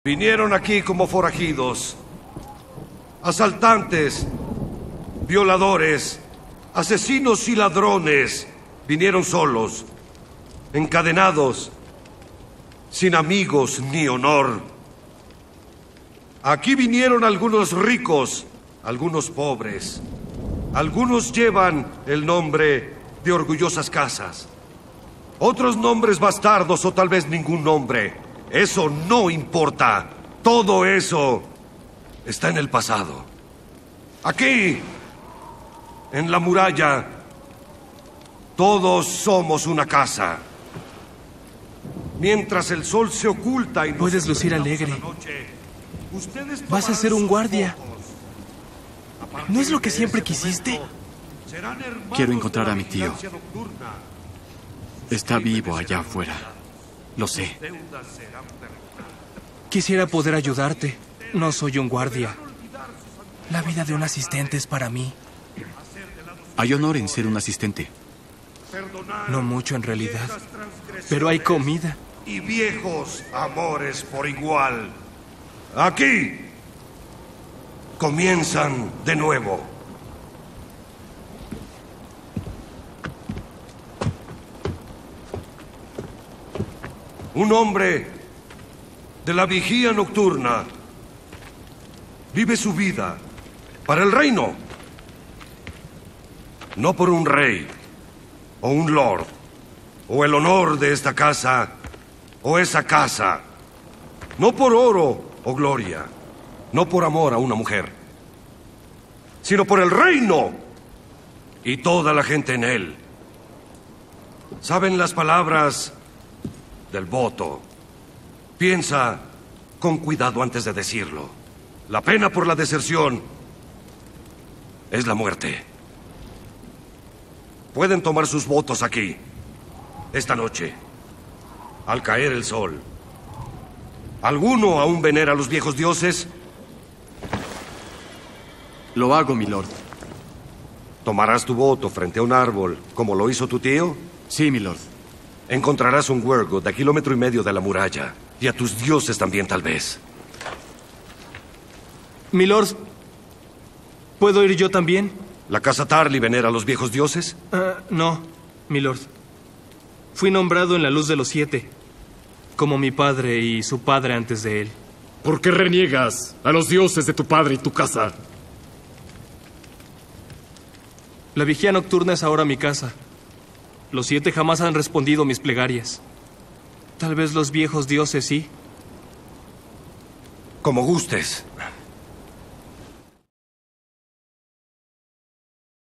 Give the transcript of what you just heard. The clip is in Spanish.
Vinieron aquí como forajidos, asaltantes, violadores, asesinos y ladrones. Vinieron solos, encadenados, sin amigos ni honor. Aquí vinieron algunos ricos, algunos pobres. Algunos llevan el nombre de orgullosas casas. Otros nombres bastardos o tal vez ningún nombre. Eso no importa. Todo eso está en el pasado. Aquí, en la muralla, todos somos una casa. Mientras el sol se oculta y puedes lucir alegre. Vas a ser un guardia. ¿No es lo que siempre quisiste? Quiero encontrar a mi tío. Está vivo allá afuera. Lo sé. Quisiera poder ayudarte. No soy un guardia. La vida de un asistente es para mí. Hay honor en ser un asistente. No mucho en realidad. Pero hay comida. Y viejos amores por igual. Aquí comienzan de nuevo. Un hombre de la vigía nocturna vive su vida para el reino, no por un rey o un lord o el honor de esta casa o esa casa, no por oro o gloria, no por amor a una mujer, sino por el reino y toda la gente en él. ¿Saben las palabras del voto? Piensa con cuidado antes de decirlo. La pena por la deserción es la muerte. Pueden tomar sus votos aquí, esta noche, al caer el sol. ¿Alguno aún venera a los viejos dioses? Lo hago, mi lord. ¿Tomarás tu voto frente a un árbol, como lo hizo tu tío? Sí, mi lord. Encontrarás un Wurrgod a 1,5 kilómetros de la muralla. Y a tus dioses también, tal vez. Mi lord, ¿puedo ir yo también? ¿La casa Tarly venera a los viejos dioses? No, mi lord. Fui nombrado en la luz de los 7, como mi padre y su padre antes de él. ¿Por qué reniegas a los dioses de tu padre y tu casa? La vigía nocturna es ahora mi casa. Los 7 jamás han respondido mis plegarias. Tal vez los viejos dioses sí. Como gustes.